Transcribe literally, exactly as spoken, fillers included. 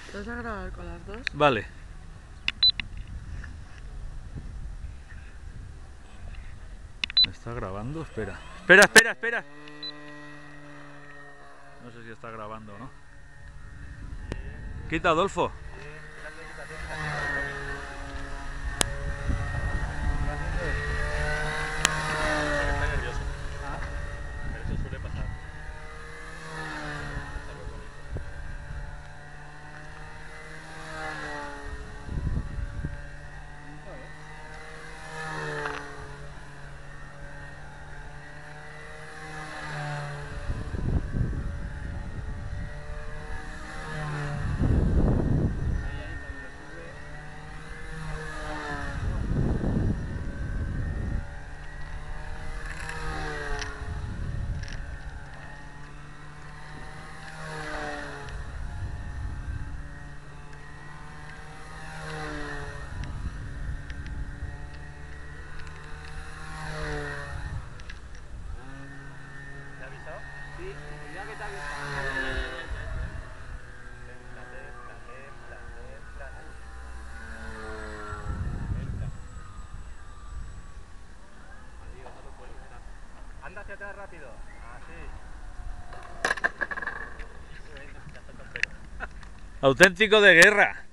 ¿Te vas a grabar con las dos? Vale. ¿Me está grabando? Espera. Espera, espera, espera. No sé si está grabando o no. Quita, Adolfo. Anda hacia atrás rápido. Así. Auténtico de guerra.